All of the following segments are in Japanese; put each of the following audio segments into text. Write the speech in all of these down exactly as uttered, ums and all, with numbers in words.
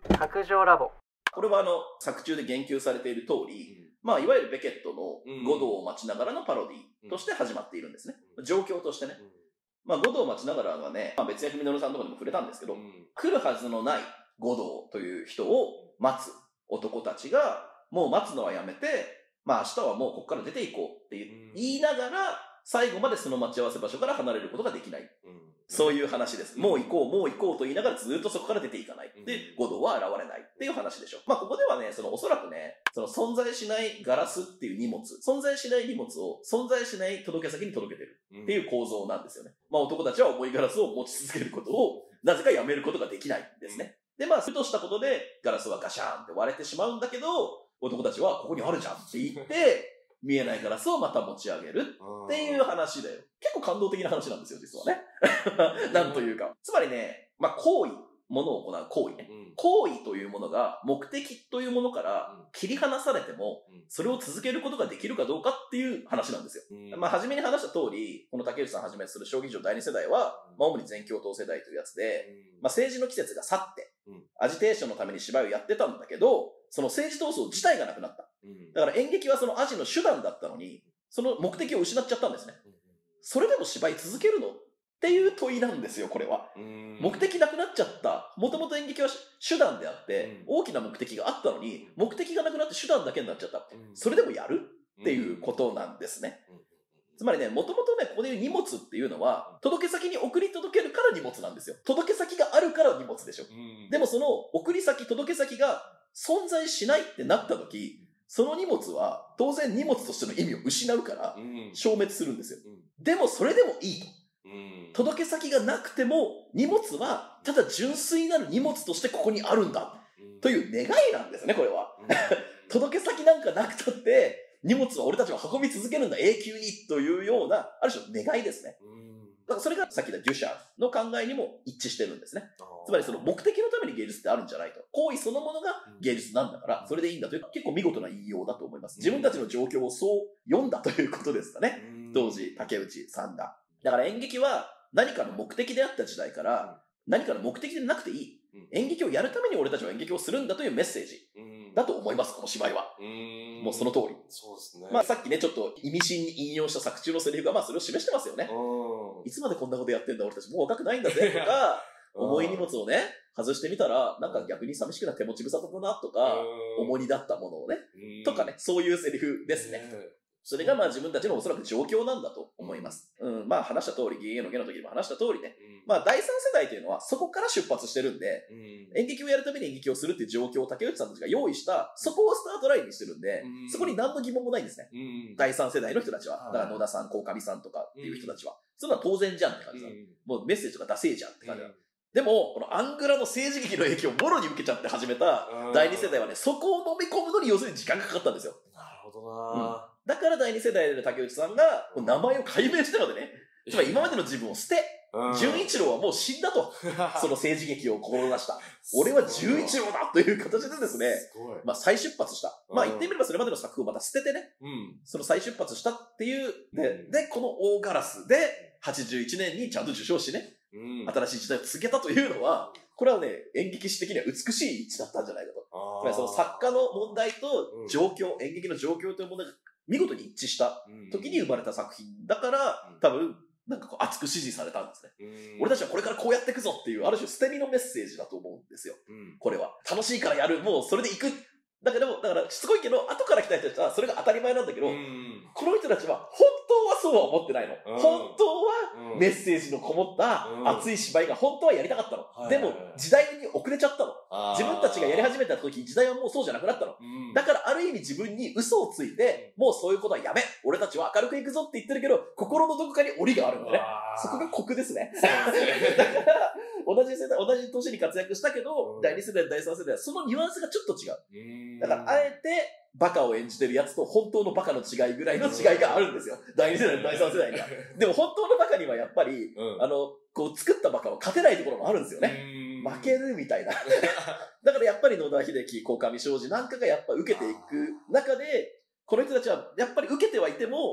白状ラボ。 これはあの作中で言及されている通り、うん、まあいわゆるベケットの五道を待ちながらのパロディとして始まっているんですね、うん、状況としてね、うん、まあ五道を待ちながらはね、まあ、別役みのるさんとかでも触れたんですけど、うん、来るはずのない五道という人を待つ男たちが、もう待つのはやめて、まあ明日はもうここから出ていこうって言いながら、最後までその待ち合わせ場所から離れることができない、うん、そういう話です、うん、もう行こうもう行こうと言いながらずっとそこから出ていかない、うん、で五道は現れないっていう話でしょ。まあここではね、そのおそらくね、その存在しないガラスっていう荷物、存在しない荷物を存在しない届け先に届けてるっていう構造なんですよね、うん、まあ男たちは重いガラスを持ち続けることをなぜかやめることができないんですね、うん、でまあふとしたことでガラスはガシャーンって割れてしまうんだけど、男たちはここにあるじゃんって言って見えないガラスをまた持ち上げるっていう話だよ。結構感動的な話なんですよ、実はね。なんというか。つまりね、まあ行為、ものを行う行為ね、うん。行為というものが目的というものから切り離されても、それを続けることができるかどうかっていう話なんですよ。うん、まあ初めに話した通り、この竹内さんはじめする小劇場だいに世代は、まあ主に全共闘世代というやつで、まあ政治の季節が去って、アジテーションのために芝居をやってたんだけど、その政治闘争自体がなくなった。だから演劇はそのアジの手段だったのに、その目的を失っちゃったんですね。それでも芝居続けるのっていう問いなんですよ、これは。目的なくなっちゃった。もともと演劇は手段であって、大きな目的があったのに、目的がなくなって手段だけになっちゃった。それでもやるっていうことなんですね。つまりね、もともとね、ここでいう荷物っていうのは、届け先に送り届けるから荷物なんですよ。届け先があるから荷物でしょ。でもその送り先、届け先が存在しないってなった時、その荷物は当然荷物としての意味を失うから消滅するんですよ。でもそれでもいいと。届け先がなくても荷物はただ純粋なる荷物としてここにあるんだという願いなんですね、これは。届け先なんかなくたって荷物は俺たちは運び続けるんだ、永久にというようなある種の願いですね。だからそれがさっき言ったデュシャーの考えにも一致してるんですね。つまりその目的のために芸術ってあるんじゃないと。行為そのものが芸術なんだから、それでいいんだという結構見事な言いようだと思います。自分たちの状況をそう読んだということですかね。当時、竹内さんが。だから演劇は何かの目的であった時代から何かの目的でなくていい。演劇をやるために俺たちは演劇をするんだというメッセージだと思います、この芝居は。もうその通り。 そうですね。 まあさっきね、ちょっと意味深に引用した作中のセリフがまあそれを示してますよね。いつまでこんなことやってんだ俺たちもう若くないんだぜとか、重い荷物をね、外してみたら、なんか逆に寂しくな手持ち無沙汰だなとか、重荷だったものをね、とかね、そういうセリフですね。それがまあ自分たちのおそらく状況なんだと思います。うん、まあ話した通り、芸の芸の時にも話した通りね、うん、まあ第三世代というのはそこから出発してるんで、うん、演劇をやるために演劇をするっていう状況を竹内さんたちが用意した、そこをスタートラインにしてるんで、うん、そこに何の疑問もないんですね。うん、第三世代の人たちは。だから野田さん、鴻上さんとかっていう人たちは。そんなの当然じゃんって感じだ、うん。もうメッセージとかダセーじゃんって感じだ。うん、でも、このアングラの政治劇の影響をもろに受けちゃって始めた第二世代はね、そこを飲み込むのに要するに時間がかかったんですよ。 なるほどな、うんだから第二世代で竹内さんが名前を改名してまでね、つまり今までの自分を捨て、純一郎はもう死んだと、その政治劇を志した。俺は純一郎だという形でですね、まあ再出発した。まあ言ってみればそれまでの作風をまた捨ててね、うん、その再出発したっていう、で、うん、で、この大ガラスではちじゅういちねんにちゃんと受賞しね、うん、新しい時代を告げたというのは、これはね、演劇史的には美しい位置だったんじゃないかと。つまりその作家の問題と状況、うん、演劇の状況という問題が見事に一致した時に生まれた作品だから、多分、なんかこう熱く支持されたんですね。俺たちはこれからこうやっていくぞっていう、ある種捨て身のメッセージだと思うんですよ。これは。楽しいからやる、もうそれで行く。だけど、だからしつこいけど、後から来た人たちはそれが当たり前なんだけど、この人たちは本当はそうは思ってないの。本当はメッセージのこもった熱い芝居が本当はやりたかったの。でも、時代に遅れちゃったの。自分たちがやり始めた時、時代はもうそうじゃなくなったの。だからある意味自分に嘘をついて、もうそういうことはやめ、俺たちは明るくいくぞって言ってるけど、心のどこかに檻があるんだね。そこが酷ですね。だから、同じ世代、同じ年に活躍したけど、だいに世代、だいさん世代はそのニュアンスがちょっと違う。だから、あえて、バカを演じてるやつと本当のバカの違いぐらいの違いがあるんですよ。だいに世代、だいさん世代には。でも本当のバカにはやっぱり、うん、あの、こう作ったバカは勝てないところもあるんですよね。負けるみたいな。だからやっぱり野田秀樹、鴻上尚史なんかがやっぱ受けていく中で、この人たちはやっぱり受けてはいても、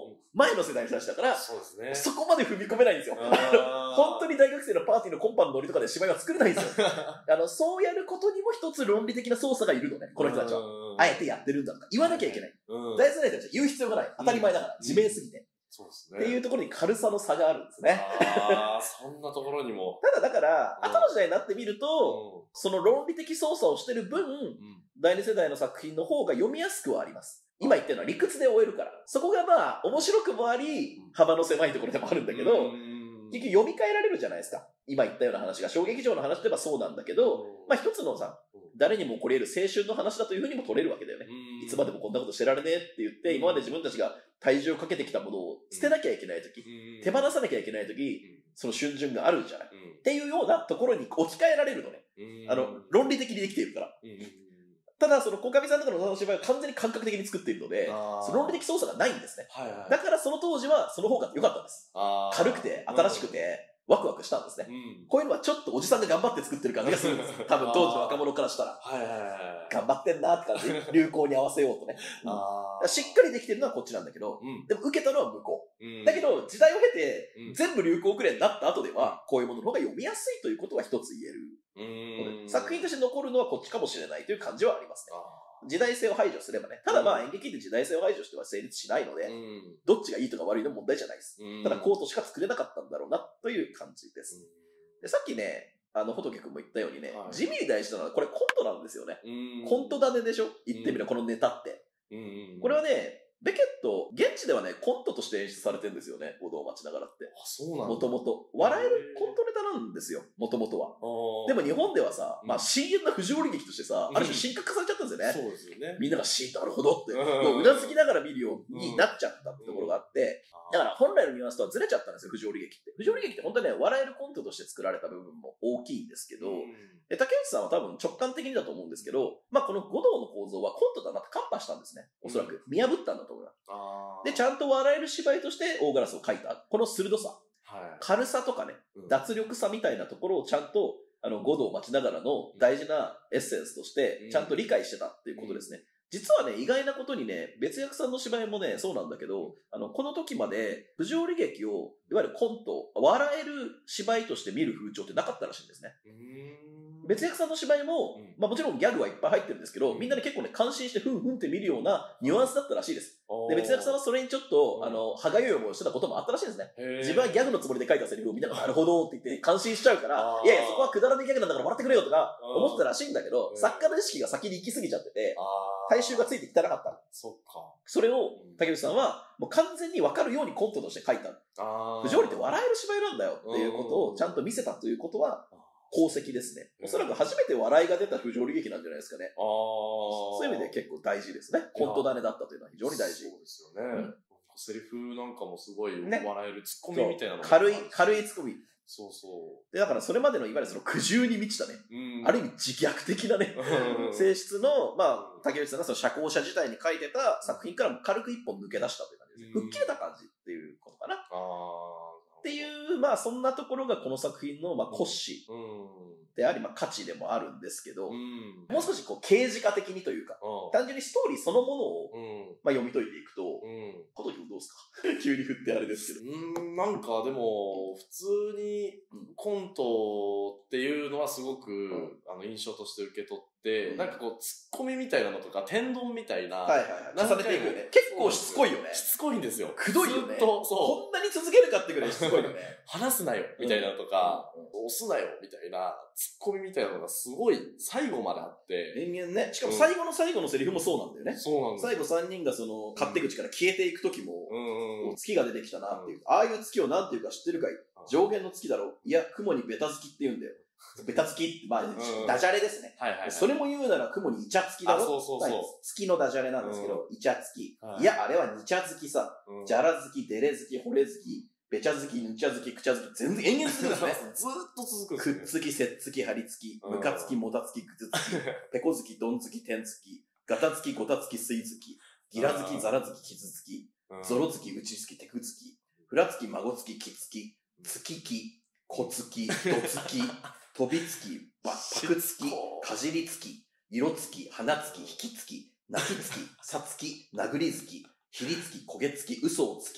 前の世代の人たちだから、 そうですね。 そこまで踏み込めないんですよ。本当に大学生のパーティーのコンパのノリとかで芝居は作れないんですよ。あの、そうやることにも一つ論理的な操作がいるのね、この人たちは。あえてやってるんだとか言わなきゃいけない。大世代たちは言う必要がない。当たり前だから。自明すぎて。 そうですね。 っていうところに軽さの差があるんですね。 ああ、そんなところにも。 ただだから、後の時代になってみると、その論理的操作をしてる分、第二世代の作品の方が読みやすくはあります。今言ってるのは理屈で終えるから。そこがまあ、面白くもあり、幅の狭いところでもあるんだけど、結局読み替えられるじゃないですか。今言ったような話が、小劇場の話といえばそうなんだけど、まあ一つのさ、誰にも起こり得る青春の話だというふうにも取れるわけだよね。いつまでもこんなことしてられねえって言って、今まで自分たちが体重をかけてきたものを捨てなきゃいけないとき、手放さなきゃいけないとき、その春巡があるんじゃない、っていうようなところに置き換えられるのね。あの、論理的にできているから。ただ、その、小上さんとかの歌の芝居は完全に感覚的に作っているので、その論理的操作がないんですね。はいはい、だからその当時はその方が良かったんです。軽くて、新しくて、ワクワクしたんですね、うん。こういうのはちょっとおじさんが頑張って作ってる感じがするんですよ。多分当時の若者からしたら。はいはいはい、頑張ってんなって感じ。流行に合わせようとね。うん、しっかりできてるのはこっちなんだけど、うん、でも受けたのは向こう。うん、だけど、時代を経て、全部流行遅れになった後では、こういうものの方が読みやすいということは一つ言える。うん、作品として残るのはこっちかもしれないという感じはありますね。時代性を排除すればね。ただまあ演劇って時代性を排除しては成立しないので、うん、どっちがいいとか悪いの問題じゃないです。うん、ただコートしか作れなかったんだろうなという感じです。うん、でさっきね、あの、仏くんも言ったようにね、はい、地味に大事なのはこれコントなんですよね。うん、コント種でしょ言ってみればこのネタって。うん、これはね、ベケット、現地ではね、コントとして演出されてるんですよね。五道町ながらって。あ、そうなんだ。もともと。笑えるコントネタなんですよ。もともとは。でも日本ではさ、まあ深淵な不条理劇としてさ、ある種神格化されちゃったんですよね。そうですよね。みんながし、なるほどって、もううなずきながら見るようになっちゃったってところがあって、だから本来のニュアンスとはずれちゃったんですよ、不条理劇って。不条理劇って本当にね、笑えるコントとして作られた部分も大きいんですけど、で竹内さんは多分直感的にだと思うんですけど、まあこの五道の構造はコントだなってカンパしたんですね。おそらく。見破ったんだと思います。で、ちゃんと笑える芝居として大ガラスを描いた。この鋭さ。はい、軽さとかね、うん、脱力さみたいなところをちゃんと、あの、五道を待ちながらの大事なエッセンスとして、ちゃんと理解してたっていうことですね。うん、実はね、意外なことにね、別役さんの芝居もね、そうなんだけど、あの、この時まで、不条理劇を、いわゆるコント、笑える芝居として見る風潮ってなかったらしいんですね。別役さんの芝居も、うん、まあもちろんギャグはいっぱい入ってるんですけど、みんなで結構ね、感心してふんふんって見るようなニュアンスだったらしいです。で、別役さんはそれにちょっと、あの、歯がゆい思いをしてたこともあったらしいんですね。自分はギャグのつもりで書いたセリフをみんながなるほどって言って感心しちゃうから、いやいや、そこはくだらないギャグなんだから笑ってくれよとか思ってたらしいんだけど、作家の意識が先に行き過ぎちゃってて、大衆がついてきてなかった。そっか。それを、竹内さんは、もう完全に分かるようにコントとして書いた。不条理って笑える芝居なんだよっていうことをちゃんと見せたということは、功績ですね。おそらく初めて笑いが出た不条理劇なんじゃないですかね。あそういう意味で結構大事ですね。コント種だったというのは非常に大事。そうですよね。うん、セリフなんかもすごい笑えるツッコミみたいなの、ね、軽い、軽いツッコミ。そうそう。で、だからそれまでのいわゆるその苦渋に満ちたね。うん、ある意味自虐的なね、性質の、まあ、竹内さんがその社交者自体に書いてた作品から軽く一本抜け出したという感じですね。吹っ切れた感じっていうことかな。あっていう、まあそんなところがこの作品の、まあ、骨子であり、まあ価値でもあるんですけど、うん、もう少しこう刑事化的にというか、うん、単純にストーリーそのものを、うん、まあ、読み解いていくと、小峠君どうですか急に振ってあれですけど。 うん、なんかでも、普通にコントっていうのはすごく、うん、あの印象として受け取って、うん、なんかこう、ツッコミみたいなのとか、天丼みたいな、はいはいはい、重ねていくよね。結構しつこいよね。しつこいんですよ。くどいよね。そう。こんなに続けるかってぐらいしつこいよね。話すなよ、みたいなのとか、うんうん、押すなよ、みたいな、ツッコミみたいなのがすごい最後まであって。 人間ね。しかも最後の最後のセリフもそうなんだよね。うん、そうなんです。最後さんにんがその、勝手口から消えていくときも、うんうん、月が出てきたなっていう。うん、ああいう月をなんていうか知ってるかい、上限の月だろいや、雲にベタ付きって言うんだよ。ベタ付きって、まあ、うん、ダジャレですね。はいはいはい。それも言うなら雲にイチャ付きだろそうそうそう。月のダジャレなんですけど、うん、イチャ付き。はい、いや、あれはニチャ付きさ。うん、ジャラ付き、デレ付き、ホレ付き、ベチャ付き、ヌチャ付き、クチャ付き、全然延々続くんですね。 ずーっと続くんですね。 くっつき、せっつき、はりつき、ムカつき、もたつき、ぐつつき、ペコ付き、ドン付き、テン付き、ガタ付き、ゴタ付き、スイ付き、ギラ付き、ザラ付き、キズ付き、ゾロ付き、ウチ付き、テク付き、フラ付き、孫付き、キ付き、ツキキ、コ付き、ド付き、飛びつき、パクつき、かじりつき、色つき、花つき、引きつき、泣きつき、さつき、殴りつき、ひりつき、焦げつき、嘘をつき、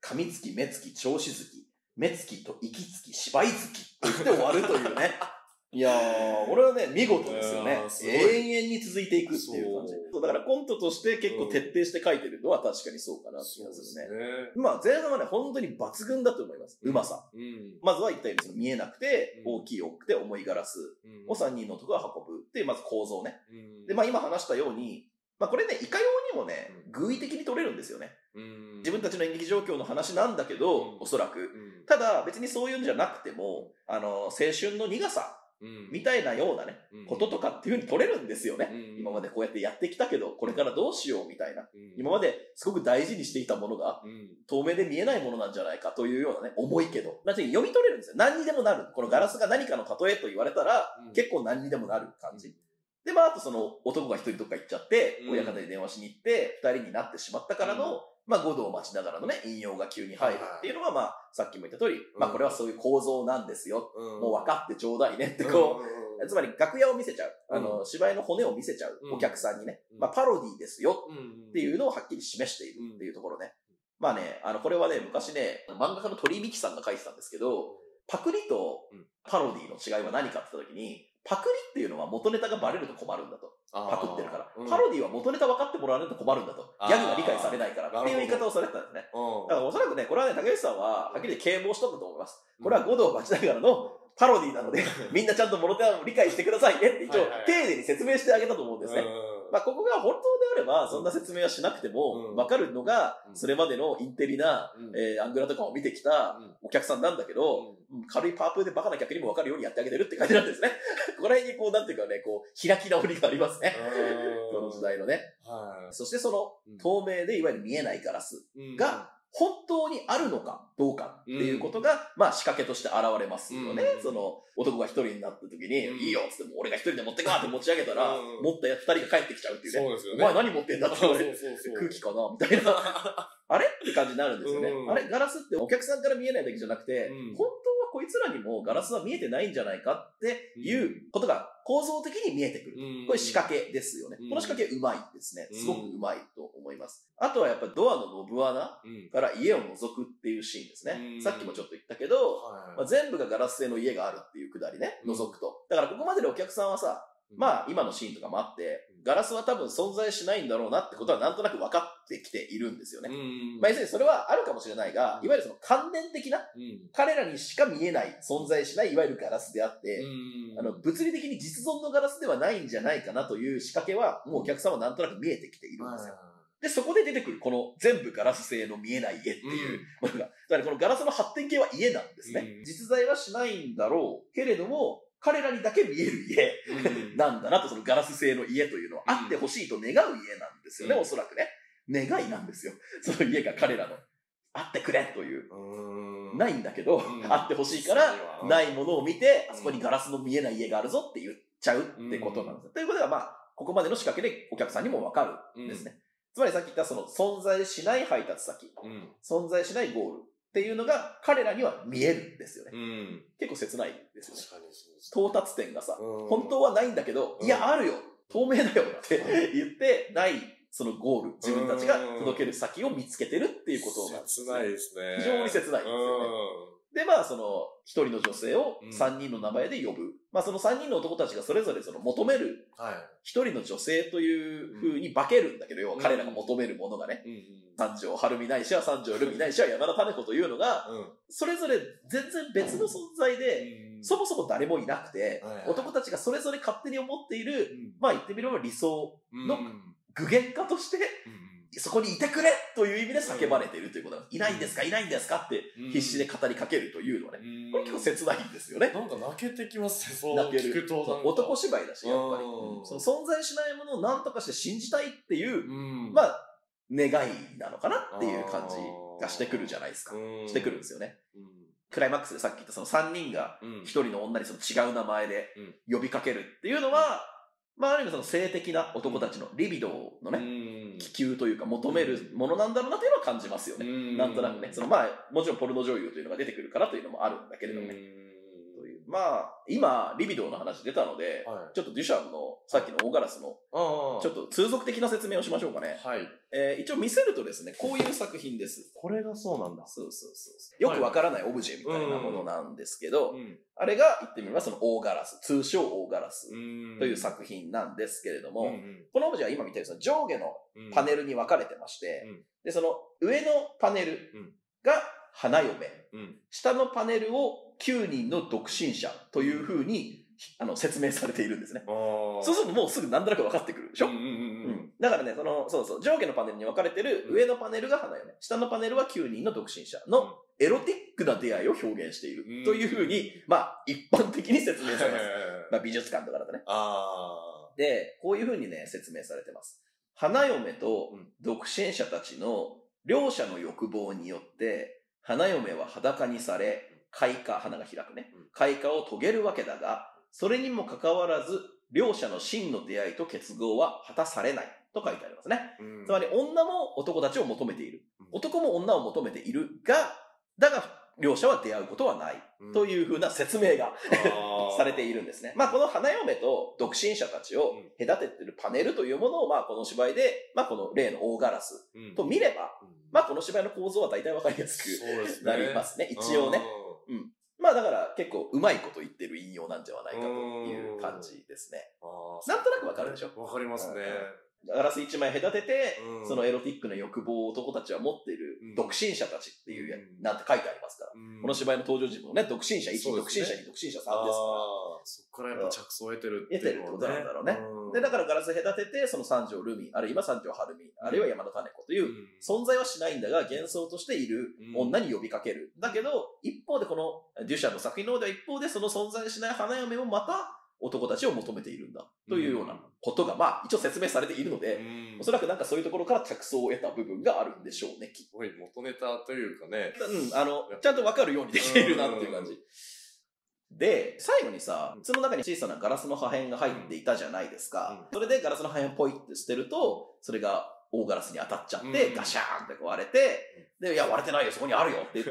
噛みつき、目つき、調子づき、目つきと息つき、芝居づきって言って終わるというね。いやー、俺はね、見事ですよね。永遠に続いていくっていう感じ。そうだからコントとして結構徹底して書いてるのは確かにそうかなって気がするね。ねまあ前半はね、本当に抜群だと思います。うまさ。うん、まずは言ったようにその見えなくて、大きい大きくて重いガラスをさんにんの男が運ぶっていうまず構造ね。うん、で、まあ今話したように、まあこれね、いかようにもね、偶意的に取れるんですよね。うん、自分たちの演劇状況の話なんだけど、うん、おそらく。うん、ただ別にそういうんじゃなくても、あの、青春の苦さ。みたいなようなね、うん、こととかっていう風に取れるんですよね、うん。今までこうやってやってきたけど、これからどうしようみたいな。うん、今まですごく大事にしていたものが、うん、透明で見えないものなんじゃないかというようなね、重いけど。だって読み取れるんですよ。何にでもなる。このガラスが何かの例えと言われたら、うん、結構何にでもなる感じ。で、まあ、あとその男が一人どっか行っちゃって、うん、親方に電話しに行って、二人になってしまったからの、うんまあ、五度を待ちながらのね、引用が急に入るっていうのが、まあ、さっきも言った通り、うん、まあ、これはそういう構造なんですよ。うん、もう分かってちょうだいねってこう、うん、つまり楽屋を見せちゃう。あの、うん、芝居の骨を見せちゃうお客さんにね、うん、まあ、パロディですよっていうのをはっきり示しているっていうところね。まあね、あの、これはね、昔ね、漫画家の鳥居美樹さんが書いてたんですけど、パクリとパロディの違いは何かって言った時に、パクリっていうのは元ネタがバレると困るんだと。パクってるから、うん。パロディは元ネタ分かってもらわないと困るんだと。ギャグが理解されないからっていう言い方をされてたんですね。だからおそらくね、これはね、竹内さんは、はっきり啓蒙したんだと思います。これは五度を待ちながらのパロディなので、みんなちゃんと元ネタを理解してくださいねって一応、丁寧に説明してあげたと思うんですね。まあ、ここが本当であれば、そんな説明はしなくても、分かるのが、それまでのインテリな、えー、アングラとかを見てきたお客さんなんだけど、軽いパープでバカな客にも分かるようにやってあげてるって感じなんですね。ここら辺にこう、なんていうかね、こう、開き直りがありますね。この時代のね。そしてその、透明でいわゆる見えないガラスが、本当にあるのかどうかっていうことが、うん、まあ仕掛けとして現れますよね。うん、その、男が一人になった時に、うん、いいよっつっても俺が一人で持ってかって持ち上げたら、うん、持ったやつ二人が帰ってきちゃうっていうね。そうですよね。お前何持ってんだって言われて、空気かなみたいな。あれって感じになるんですよね。うん、あれガラスってお客さんから見えないだけじゃなくて、うん、本当はこいつらにもガラスは見えてないんじゃないかっていうことが構造的に見えてくる。うん、これ仕掛けですよね。うん、この仕掛けうまいですね。すごくうまいと思います。あとはやっぱドアのノブ穴から家を覗くっていうシーンですね。うん、さっきもちょっと言ったけど、はいまあ、全部がガラス製の家があるっていうくだりね、覗くと。だからここまででお客さんはさ、まあ今のシーンとかもあって、ガラスは多分存在しないんだろうなってことはなんとなく分かってきているんですよね。まあ要するにそれはあるかもしれないが、いわゆるその関連的な、彼らにしか見えない、存在しないいわゆるガラスであって、あの物理的に実存のガラスではないんじゃないかなという仕掛けはもうお客さんはなんとなく見えてきているんですよ。で、そこで出てくるこの全部ガラス製の見えない家っていうものが、つまりこのガラスの発展系は家なんですね。実在はしないんだろうけれども、彼らにだけ見える家なんだなと、そのガラス製の家というのはあってほしいと願う家なんですよね、おそらくね。願いなんですよ。その家が彼らの。あってくれという。ないんだけど、あってほしいから、ないものを見て、あそこにガラスの見えない家があるぞって言っちゃうってことなんですよ。ということが、まあ、ここまでの仕掛けでお客さんにもわかるんですね。つまりさっき言ったその存在しない配達先、存在しないゴール。っていうのが彼らには見えるんですよね。うん、結構切ないですよね。確かにそうです。到達点がさ、うん、本当はないんだけど、うん、いや、あるよ透明だよって言って、ない、そのゴール、自分たちが届ける先を見つけてるっていうことなんです、ね。切ないですね。非常に切ないんですよね。で、まあ、その、一人の女性を三人の名前で呼ぶ。うん、まあ、その三人の男たちがそれぞれその求める、一人の女性という風に化けるんだけど、要は彼らが求めるものがね、うんうん、三条春美ないしは三条ルミないしは山田種子というのが、うん、それぞれ全然別の存在で、うん、そもそも誰もいなくて、うん、男たちがそれぞれ勝手に思っている、うん、まあ言ってみれば理想の具現化として、うんそこにいてくれという意味で叫ばれているということなんです。いないんですかいないんですかって必死で語りかけるというのはね。これ結構切ないんですよね。 なんか泣けてきますね。そう泣ける。男芝居だし、やっぱり。その存在しないものを何とかして信じたいっていう、まあ、願いなのかなっていう感じがしてくるじゃないですか。してくるんですよね。クライマックスでさっき言ったそのさんにんがひとりの女にその違う名前で呼びかけるっていうのは、まあ、ある意味その性的な男たちのリビドーのね、気球というか求めるものなんだろうなというのは感じますよね。なんとなくね。そのまあ、もちろんポルノ女優というのが出てくるからというのもあるんだけれどもね。というまあ、今、リビドーの話出たので、はい、ちょっとデュシャンの、さっきの大ガラスの、ちょっと通俗的な説明をしましょうかね。はい。えー、一応見せるとですね、こういう作品です。 これがそうなんだ。 そうそうそう。よくわからないオブジェみたいなものなんですけど、はいうん、あれが言ってみればその大ガラス、通称大ガラスという作品なんですけれども、うんうん、このオブジェは今見てるその上下のパネルに分かれてまして、うん、で、その上のパネルが花嫁、うん、下のパネルをきゅうにんの独身者というふうにあの説明されているんですね。そうするともうすぐ何となく分かってくるでしょ、うんうんうんうん、だからね、その、そうそう、上下のパネルに分かれてる上のパネルが花嫁、下のパネルはきゅうにんの独身者のエロティックな出会いを表現しているというふうに、まあ一般的に説明されます。まあ美術館とかだとね。で、こういうふうにね、説明されてます。花嫁と独身者たちの両者の欲望によって、花嫁は裸にされ、開花、花が開くね。開花を遂げるわけだが、それにもかかわらず、両者の真の出会いと結合は果たされないと書いてありますね。うん、つまり女も男たちを求めている。男も女を求めているが、だが両者は出会うことはない。というふうな説明がされているんですね。まあこの花嫁と独身者たちを隔てているパネルというものを、まあこの芝居で、まあこの例の大ガラスと見れば、まあこの芝居の構造は大体わかりやすくなりますね。一応ね。うん。まあだから結構うまいこと言ってる引用なんではないかという感じですね。なんとなくわかるでしょ？ わかりますね。 ガラス一枚隔てて、うん、そのエロティックな欲望を男たちは持っている独身者たちっていう、うん、なんて書いてありますから、うん、この芝居の登場人物もね、独身者いち、ね、独身者に、独身者さんですから。 そこからやっぱ着想を得てるっていう、ね。得てるってことなんだろうね。うん、で、だからガラス隔てて、その三条ルミ、あるいは三条春美、あるいは山田種子という存在はしないんだが、幻想としている女に呼びかける。だけど、一方でこのデュシャンの作品の方では一方でその存在しない花嫁もまた、男たちを求めているんだというようなことが、まあ一応説明されているので、おそらくなんかそういうところから着想を得た部分があるんでしょうね。 すごい元ネタというかね。 うん、あの、ちゃんとわかるようにできているなっていう感じ。で、最後にさ、筒の中に小さなガラスの破片が入っていたじゃないですか。それでガラスの破片をポイって捨てると、それが大ガラスに当たっちゃって、ガシャーンって割れて、で、いや、割れてないよ、そこにあるよって言って、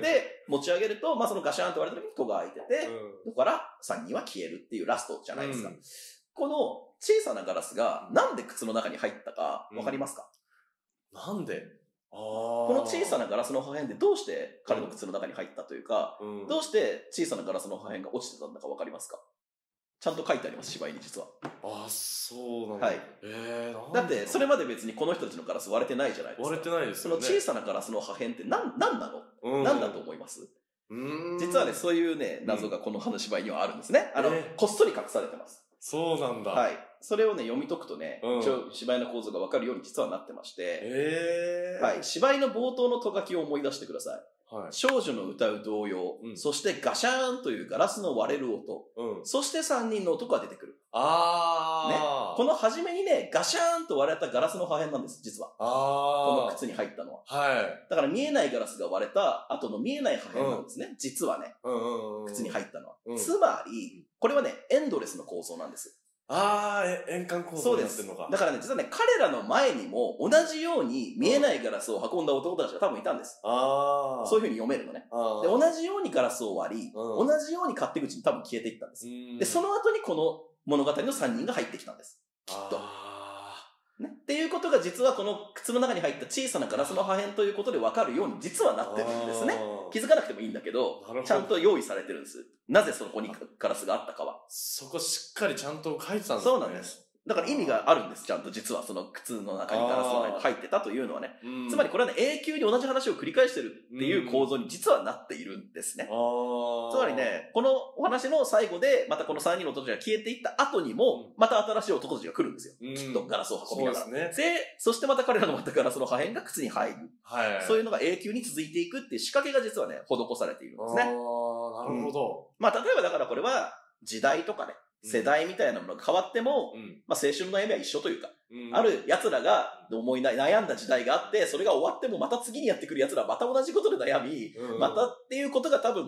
持ち上げると、まあそのガシャーンって割れた時に戸が開いてて、だからさんにんは消えるっていうラストじゃないですか。うん、この小さなガラスがなんで靴の中に入ったかわかりますか？ うん、なんでこの小さなガラスの破片でどうして彼の靴の中に入ったというか、うん、どうして小さなガラスの破片が落ちてたんだかわかりますか？ちゃんと書いてあります、芝居に実は。 ああ、そうなんだ。 はい。えー、だって、それまで別にこの人たちのガラス割れてないじゃないですか。 割れてないですよね。 その小さなガラスの破片って何、何なの、うん、何だと思います？うーん実はね、そういうね、謎がこの話芝居にはあるんですね。あの、えー、こっそり隠されてます。 そうなんだ。 はい。それをね、読み解くとね、うん、一応芝居の構造がわかるように実はなってまして、えー、はい。芝居の冒頭のト書きを思い出してください。はい、少女の歌う童謡、うん、そしてガシャーンというガラスの割れる音、うん、そしてさんにんの男が出てくる。あー。ね。この初めにね、ガシャーンと割れたガラスの破片なんです、実は。あー。この靴に入ったのは。はい。だから見えないガラスが割れた後の見えない破片なんですね、うん、実はね、うんうんうん。靴に入ったのは。うん、つまり、これはね、エンドレスの構造なんです。 あー、円環構造になってるのか。 だからね、実はね、彼らの前にも同じように見えないガラスを運んだ男たちが多分いたんです。あー。そういう風に読めるのね。で、同じようにガラスを割り、同じように勝手口に多分消えていったんです。で、その後にこの物語のさんにんが入ってきたんです。きっと。ね、っていうことが実はこの靴の中に入った小さなガラスの破片ということで分かるように実はなってるんですね。気づかなくてもいいんだけど、ちゃんと用意されてるんです。なぜそこにガラスがあったかは。 そこしっかりちゃんと書いてたんですね。 そうなんです。だから意味があるんです、ちゃんと実はその靴の中にガラスの破片が入ってたというのはね。つまりこれはね、永久に同じ話を繰り返してるっていう構造に実はなっているんですね。つまりね、このお話の最後で、またこのさんにんの男たちが消えていった後にも、また新しい男たちが来るんですよ。きっとガラスを運びながら。そうですね。で、そしてまた彼らのまたガラスの破片が靴に入る。はい。そういうのが永久に続いていくっていう仕掛けが実はね、施されているんですね。ああ、なるほど。 まあ、例えばだからこれは、時代とかね、世代みたいなものが変わっても、うん、まあ青春の悩みは一緒というか、うん、ある奴らが思い悩んだ時代があって、それが終わってもまた次にやってくる奴らはまた同じことで悩み、うん、またっていうことが多分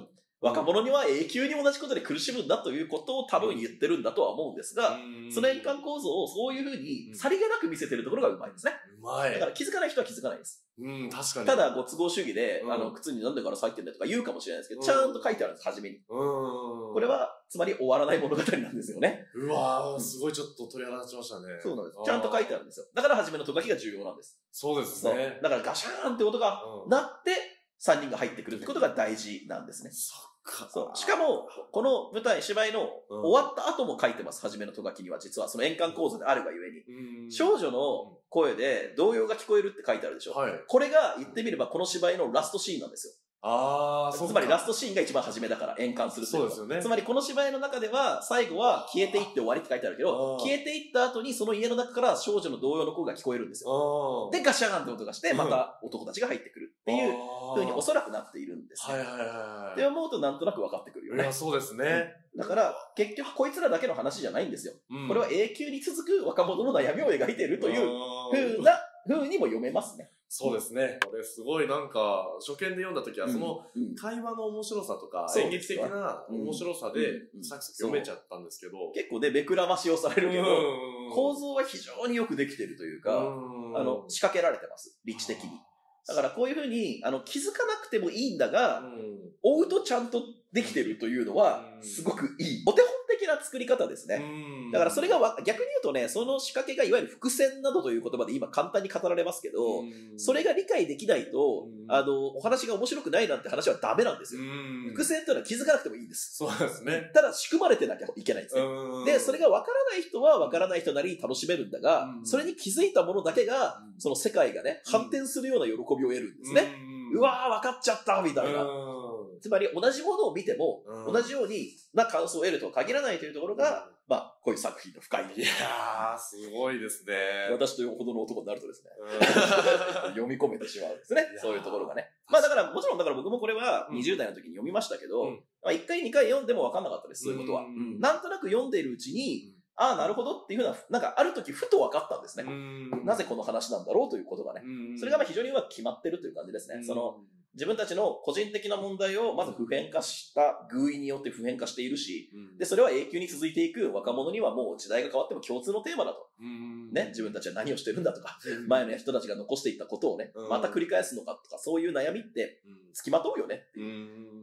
若者には永久に同じことで苦しむんだということを多分言ってるんだとは思うんですが、その円環構造をそういうふうにさりげなく見せてるところがうまいんですね。 うまい。 だから気づかない人は気づかないです。 うん、確かに。 ただ、ご都合主義で、うん、あの、靴になんでガラス入ってんだよとか言うかもしれないですけど、うん、ちゃんと書いてあるんです、初めに。うん、これは、つまり終わらない物語なんですよね。 うわー、すごいちょっと鳥肌立ちましたね。 そうなんです。ちゃんと書いてあるんですよ。だから初めのト書きが重要なんです。 そうですね。 だからガシャーンって音が鳴って、さんにんが入ってくるってことが大事なんですね。 そっか。 そう。しかも、この舞台、芝居の終わった後も書いてます、初めのト書きには。実は、その円環構造であるがゆえに。少女の声で童謡が聞こえるって書いてあるでしょ。はい、これが言ってみればこの芝居のラストシーンなんですよ。 ああ、そうつまりラストシーンが一番初めだから円環するという。 そうですよね。 つまりこの芝居の中では最後は消えていって終わりって書いてあるけど、消えていった後にその家の中から少女の童謡の声が聞こえるんですよ。で、ガシャーンって音がして、また男たちが入ってくるっていう風におそらくなっているんですね。はいはいはい。って思うとなんとなく分かってくるよね。 いや、そうですね。 だから、結局こいつらだけの話じゃないんですよ。うん、これは永久に続く若者の悩みを描いているという風な、風にも読めますね。 そうですね。これすごいなんか、初見で読んだ時はその会話の面白さとか、演劇的な面白さでサクサク読めちゃったんですけど。 結構ね、目くらましをされるけど、構造は非常によくできているというか、あの、仕掛けられてます。立地的に。だからこういうふうに、あの、気づかなくてもいいんだが、追うとちゃんとできてるというのは、すごくいい。お手本的な作り方ですね。だからそれがわ逆に言うとね、その仕掛けがいわゆる伏線などという言葉で今簡単に語られますけど、それが理解できないと、あの、お話が面白くないなんて話はダメなんですよ。伏線というのは気づかなくてもいいんです。 そうですね。 ただ仕組まれてなきゃいけないんですね。で、それがわからない人はわからない人なりに楽しめるんだが、それに気づいたものだけが、その世界がね、反転するような喜びを得るんですね。うわー、わかっちゃったみたいな。つまり同じものを見ても、同じようにな感想を得るとは限らないというところが、まあ、こういう作品の深い。 いやー、すごいですね。 私というほどの男になるとですね、読み込めてしまうんですね。そういうところがね。まあだから、もちろんだから僕もこれはにじゅう代の時に読みましたけど、まあいっかいにかい読んでも分かんなかったです、そういうことは。なんとなく読んでいるうちに、ああ、なるほどっていうふうな、なんかある時ふと分かったんですね。なぜこの話なんだろうということがね。それがまあ非常にうまく決まってるという感じですね。その、自分たちの個人的な問題をまず普遍化した偶意によって普遍化しているし、うん、で、それは永久に続いていく若者にはもう時代が変わっても共通のテーマだと。うん、ね、自分たちは何をしてるんだとか、うん、前の人たちが残していったことをね、うん、また繰り返すのかとか、そういう悩みって付きまとうよねっていう、うん。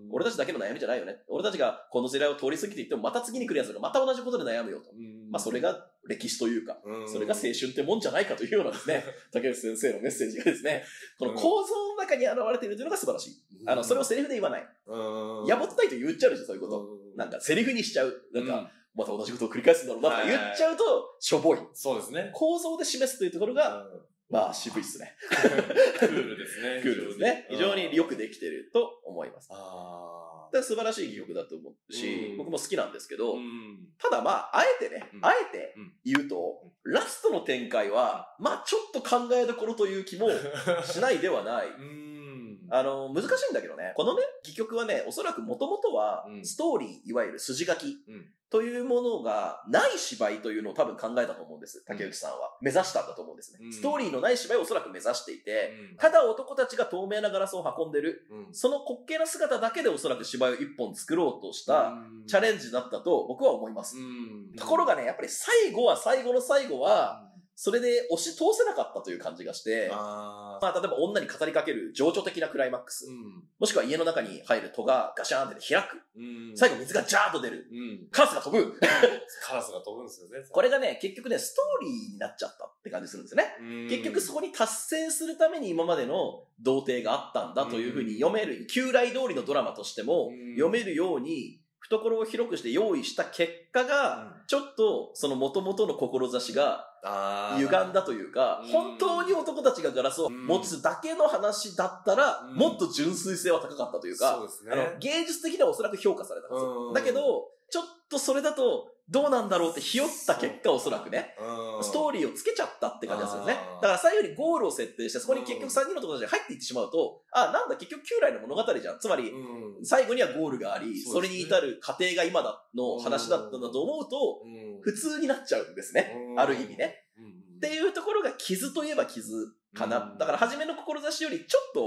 俺たちだけの悩みじゃないよね。俺たちがこの時代を通り過ぎていってもまた次に来るやつがまた同じことで悩むよと。うん、まあそれが歴史というか、うん、それが青春ってもんじゃないかというようなですね、竹内先生のメッセージがですね、この構造の中に現れているというのが素晴らしい。あの、それをセリフで言わない。やぼったいと言っちゃうでしょ、そういうこと。なんか、セリフにしちゃう。なんか、また同じことを繰り返すんだろうなとか言っちゃうと、しょぼい。 そうですね。 構造で示すというところが、まあ、渋いっすね。 クールですね。 クールですね。非常によくできてると思います。素晴らしい曲だと思うし、僕も好きなんですけど、ただまあ、あえてね、あえて言うと、ラストの展開は、まあちょっと考えどころという気もしないではない。あの、難しいんだけどね。このね、戯曲はね、おそらく元々は、ストーリー、いわゆる筋書きというものがない芝居というのを多分考えたと思うんです。竹内さんは。目指したんだと思うんですね。ストーリーのない芝居をおそらく目指していて、ただ男たちが透明なガラスを運んでる、その滑稽な姿だけでおそらく芝居を一本作ろうとしたチャレンジだったと僕は思います。ところがね、やっぱり最後は最後の最後は、それで押し通せなかったという感じがして、あまあ、例えば女に語りかける情緒的なクライマックス、うん、もしくは家の中に入る戸がガシャーンって開く、うん、最後水がジャーッと出る、うん、カラスが飛ぶカラスが飛ぶんですよね。 これがね、結局ね、ストーリーになっちゃったって感じするんですよね。結局そこに達成するために今までの童貞があったんだというふうに読める、旧来通りのドラマとしても読めるように、懐を広くして用意した結果が、ちょっとその元々の志が歪んだというか、本当に男たちがガラスを持つだけの話だったら、もっと純粋性は高かったというか、あの芸術的にはおそらく評価されたんですよ。だけど、ちょっとそれだとどうなんだろうってひよった結果おそらくね、ストーリーをつけちゃったって感じですよね。だから最後にゴールを設定して、そこに結局さんにんの友達が入っていってしまうと、あ、なんだ結局旧来の物語じゃん。つまり、最後にはゴールがあり、それに至る過程が今だの話だったんだと思うと、普通になっちゃうんですね。ある意味ね。っていうところが傷といえば傷かな。だから初めの志よりちょっと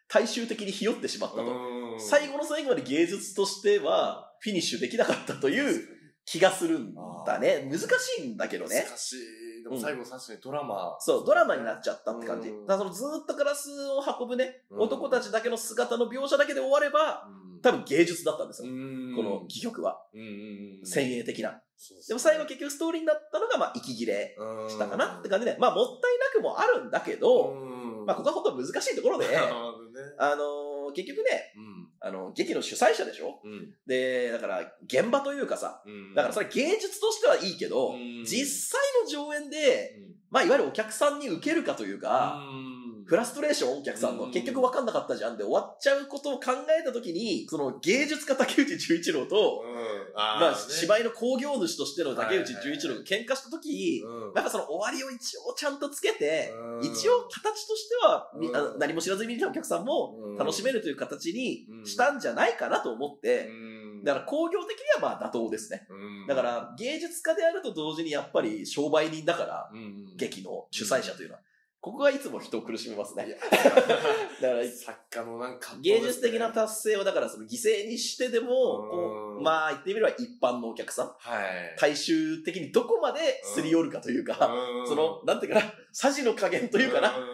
大衆的にひよってしまったと。最後の最後まで芸術としてはフィニッシュできなかったという気がするんだね。難しいんだけどね。 難しい。でも最後確かにドラマ、 うん。そう、ドラマになっちゃったって感じ。だからそのずーっとガラスを運ぶね、男たちだけの姿の描写だけで終われば、多分芸術だったんですよ。この戯曲は。先鋭的な。でも最後結局ストーリーになったのが、まあ、息切れしたかなって感じで、まあ、もったいなくもあるんだけど、まあ、ここは本当難しいところで、あのー、結局ね、あの、劇の主催者でしょ、うん、で、だから、現場というかさ、うん、だからそれ芸術としてはいいけど、うん、実際の上演で、うん、まあ、いわゆるお客さんに受けるかというか、うん、フラストレーションお客さんの、うん、結局分かんなかったじゃんで終わっちゃうことを考えたときに、その芸術家竹内純一郎と、うん、あまあ、ね、芝居の興行主としての竹内純一郎が喧嘩したとき、うん、やっぱその終わりを一応ちゃんとつけて、うん、一応形としては、うん、何も知らずに見たお客さんも楽しめるという形にしたんじゃないかなと思って、うん、だから工業的にはまあ妥当ですね。うん、だから芸術家であると同時にやっぱり商売人だから、うん、劇の主催者というのは。ここがいつも人を苦しめますね。だから作家のなんか、ね、 芸術的な達成をだからその犠牲にしてでも、こうまあ言ってみれば一般のお客さん、はい、大衆的にどこまですり寄るかというか、そのなんていうかな、さじの加減というかな、が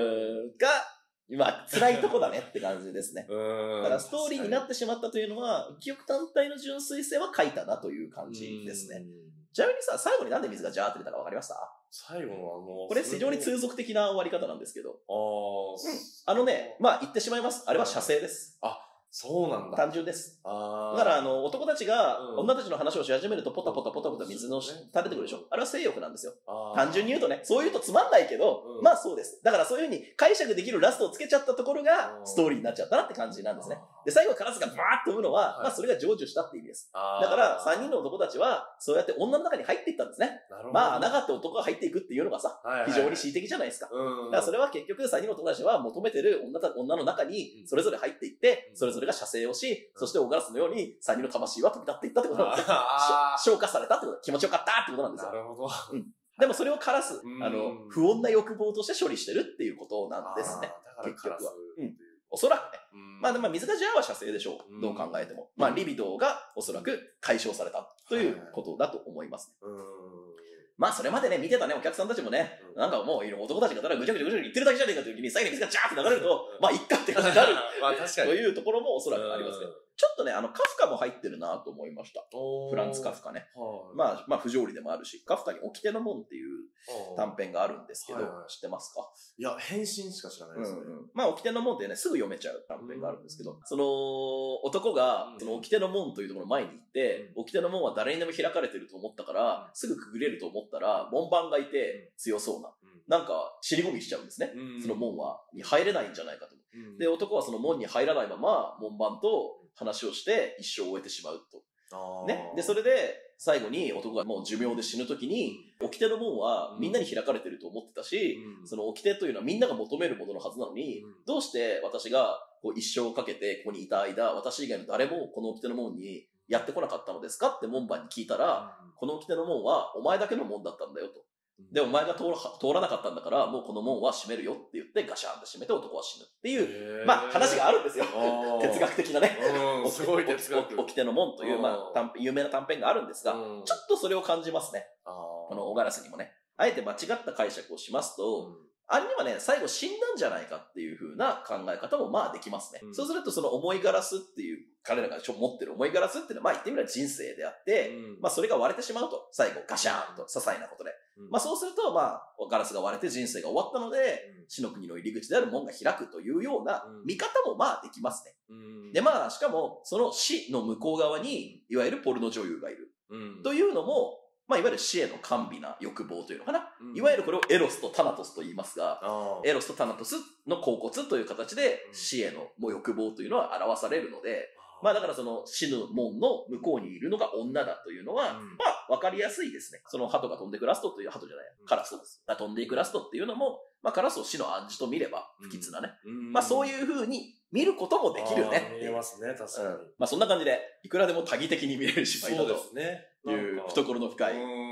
今辛いとこだねって感じですね。だからストーリーになってしまったというのは、戯曲単体の純粋性は書いたなという感じですね。ちなみにさ、最後になんで水がジャーって出たかわかりました？ 最後のあの、 これ非常に通俗的な終わり方なんですけど。ああ、うん。あのね、まあ言ってしまいます。あれは写生です。 あ、そうなんだ。 単純です。あだからあの、男たちが女たちの話をし始めるとポタポタポタポタ水の垂れてくるでしょ。あれは性欲なんですよ。単純に言うとね、そう言うとつまんないけど、うん、まあそうです。だからそういうふうに解釈できるラストをつけちゃったところがストーリーになっちゃったなって感じなんですね。で、最後カラスがバーッと飛ぶのは、はい、まあそれが成就したって意味です。だからさんにんの男たちはそうやって女の中に入っていったんですね。まあ穴があって男が入っていくっていうのがさ、はいはいはい、非常に恣意的じゃないですか。うん、だからそれは結局さんにんの男たちは求めてる 女, た女の中にそれぞれ入っていって、それぞれが射精をし、そして大ガラスのようにさんにんの魂は飛び立っていったってことなんですよ。消化されたってこと、気持ちよかったってことなんですよ。 なるほど。うん。 でもそれをカラス、あの、不穏な欲望として処理してるっていうことなんですね。結局は。うん。おそらくね。まあでも水がジャーは射精でしょう。どう考えても。まあリビドーがおそらく解消されたということだと思います。まあそれまでね、見てたね、お客さんたちもね、うん、なんかもう男たちがただぐちゃぐちゃぐちゃ言ってるだけじゃねえかという時に、最後に水がジャーって流れると、まあいっかって感じになる。まあ確かに。というところもおそらくありますね。ちょっとね、あの、カフカも入ってるなと思いました。フランツ・カフカね。まあ、まあ、不条理でもあるし、カフカに掟の門っていう短編があるんですけど、知ってますか？ いや、変身しか知らないですね。うんうん、 まあ、掟の門ってね、すぐ読めちゃう短編があるんですけど、その、男が、その掟の門というところの前に行って、掟の門は誰にでも開かれてると思ったから、すぐくぐれると思ったら、門番がいて強そうな。なんか、尻込みしちゃうんですね。その門は、に入れないんじゃないかと。で、男はその門に入らないまま、門番と話をして一生を終えてしまうと。ね。で、それで、最後に男がもう寿命で死ぬときに、掟の門はみんなに開かれてると思ってたし、うん、その掟というのはみんなが求めるもののはずなのに、うん、どうして私がこう一生をかけてここにいた間、私以外の誰もこの掟の門にやってこなかったのですかって門番に聞いたら、うん、この掟の門はお前だけの門だったんだよと。で、お前が通ら、通らなかったんだから、もうこの門は閉めるよって言って、ガシャンって閉めて男は死ぬっていう、まあ話があるんですよ。哲学的なね。 すごい哲学。 掟の門という、まあ、有名な短編があるんですが、ちょっとそれを感じますね。このオガラスにもね。あえて間違った解釈をしますと、あれにはね、最後死んだんじゃないかっていう風な考え方もまあできますね。うん、そうするとその重いガラスっていう、彼らが持ってる重いガラスっていうのはまあ言ってみれば人生であって、うん、まあそれが割れてしまうと、最後ガシャーンと些細なことで。うん、まあそうするとまあガラスが割れて人生が終わったので、うん、死の国の入り口である門が開くというような見方もまあできますね。うん、でまあしかもその死の向こう側にいわゆるポルノ女優がいる。うん、というのも、まあ、いわゆる死への甘美な欲望というのかな。うん、いわゆるこれをエロスとタナトスと言いますが、エロスとタナトスの甲骨という形で死へのもう欲望というのは表されるので、まあだからその死ぬ門の向こうにいるのが女だというのは、うん、まあわかりやすいですね。その鳩が飛んでくラストという、鳩じゃない、カラスが飛んでいくラストっていうのも、まあカラスを死の暗示と見れば不吉なね。うん、まあそういう風に見ることもできるね。 見えますね、確かに。うん、 まあそんな感じで、いくらでも多義的に見れる芝居だという懐の深い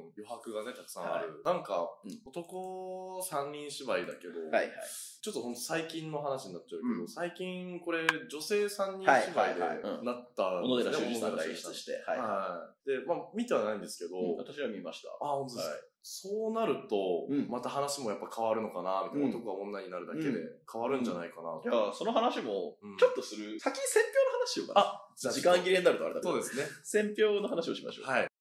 余白がね、たくさんある。なんか、男さんにん芝居だけど、 はいはい。 ちょっとほんと最近の話になっちゃうけど、最近これ女性さんにん芝居でなった小野寺修二さんが演出して。 はい。で、まあ見てはないんですけど、 私は見ました。 あ、本当ですか。そうなると、また話もやっぱ変わるのかな、みたいな。男が女になるだけで変わるんじゃないかな。 いや、その話も、ちょっとする。先に選票の話しようかな。あ、時間切れになるとあれだけど。 そうですね。 選票の話をしましょう。 はい。